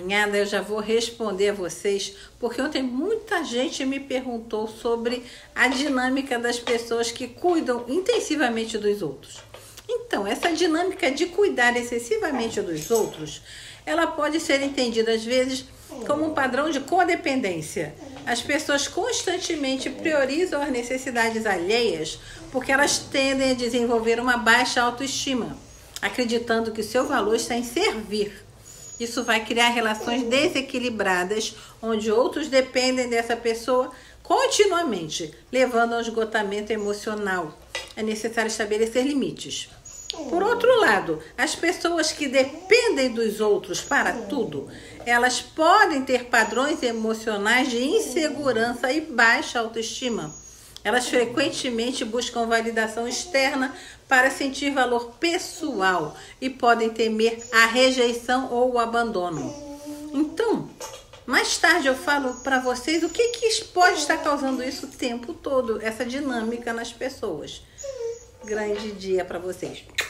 caminhada, eu já vou responder a vocês, porque ontem muita gente me perguntou sobre a dinâmica das pessoas que cuidam intensivamente dos outros. Então, essa dinâmica de cuidar excessivamente dos outros, ela pode ser entendida às vezes como um padrão de codependência. As pessoas constantemente priorizam as necessidades alheias porque elas tendem a desenvolver uma baixa autoestima, acreditando que o seu valor está em servir. Isso vai criar relações desequilibradas, onde outros dependem dessa pessoa continuamente, levando ao esgotamento emocional. É necessário estabelecer limites. Por outro lado, as pessoas que dependem dos outros para tudo, elas podem ter padrões emocionais de insegurança e baixa autoestima. Elas frequentemente buscam validação externa para sentir valor pessoal e podem temer a rejeição ou o abandono. Então, mais tarde eu falo para vocês o que pode estar causando isso o tempo todo, essa dinâmica nas pessoas. Grande dia para vocês.